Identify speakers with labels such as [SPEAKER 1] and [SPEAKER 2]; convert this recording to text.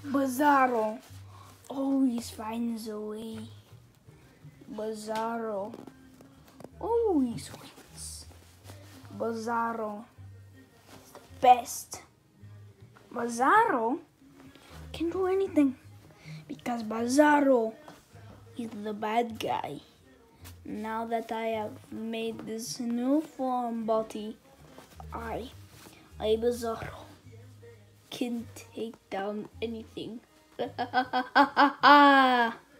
[SPEAKER 1] Bizarro always finds a way. Bizarro always wins. Bizarro is the best. Bizarro can do anything because Bizarro is the bad guy. Now that I have made this new form body, I Bizarro can take down anything.